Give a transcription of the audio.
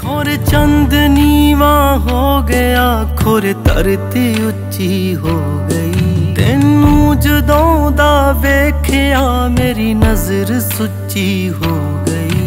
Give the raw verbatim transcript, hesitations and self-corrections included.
और चंद नीवा हो गया, खुर धरती उच्ची हो गई। तेनू जदों दा वेख्या मेरी नजर सुच्ची हो गई।